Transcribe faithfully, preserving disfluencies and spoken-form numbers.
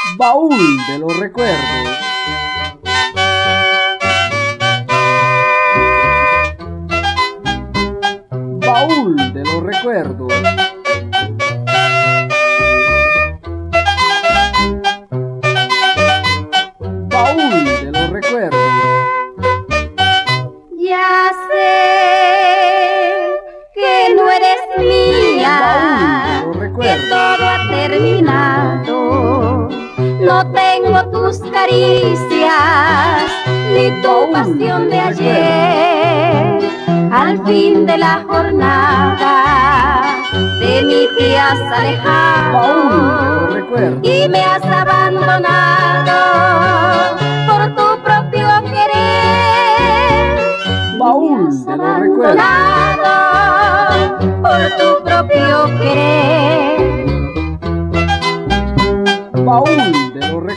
Baúl de los recuerdos. Baúl de los recuerdos. Baúl de los recuerdos. Ya sé que no eres mía, Baúl de los que recuerdos. todo ha terminado. No tengo tus caricias, ni tu Baúl pasión de de los ayer. Al fin de la jornada, de mí te has Baúl de los alejado recuerdos. y me has abandonado por tu propio querer. Baúl de los recuerdos. Abandonado por tu propio querer. Baúl de los recuerdos.